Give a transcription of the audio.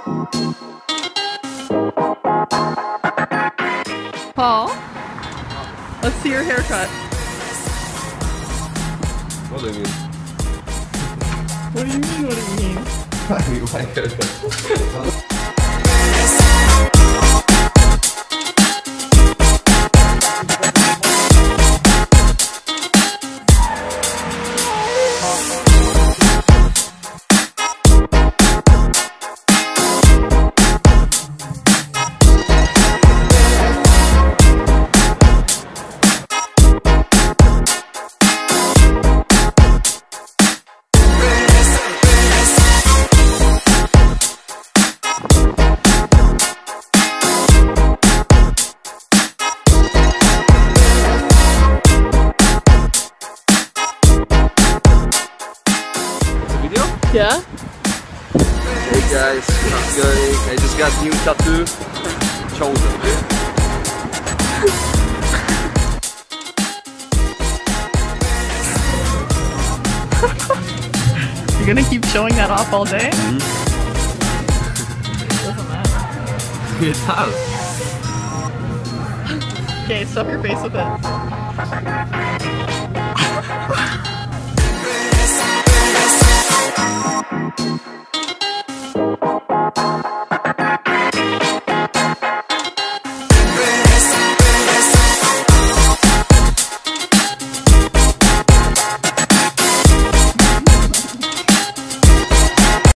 Paul, let's see your haircut. What do you mean? What do you mean, what do you mean? I mean my haircut. Yeah? Hey guys, how's it going? I just got new tattoo. Chosen. You're gonna keep showing that off all day? Mm-hmm. Doesn't matter. It does. Okay, stuff your face with it.